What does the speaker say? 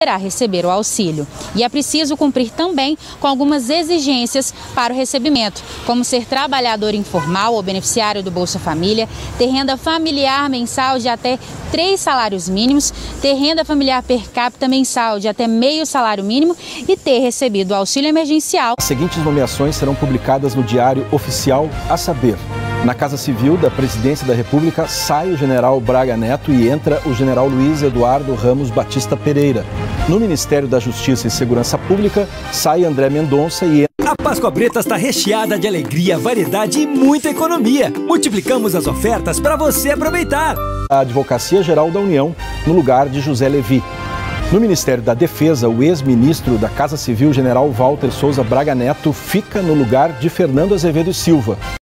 poderá receber o auxílio. E é preciso cumprir também com algumas exigências para o recebimento, como ser trabalhador informal ou beneficiário do Bolsa Família, ter renda familiar mensal de até 3 salários mínimos, ter renda familiar per capita mensal de até meio salário mínimo e ter recebido o auxílio emergencial. As seguintes nomeações serão publicadas no Diário Oficial, a saber: na Casa Civil da Presidência da República sai o general Braga Neto e entra o general Luiz Eduardo Ramos Batista Pereira. No Ministério da Justiça e Segurança Pública sai André Mendonça e entra... A Páscoa Preta está recheada de alegria, variedade e muita economia. Multiplicamos as ofertas para você aproveitar. A Advocacia Geral da União no lugar de José Levi. No Ministério da Defesa, o ex-ministro da Casa Civil, general Walter Souza Braga Neto, fica no lugar de Fernando Azevedo Silva.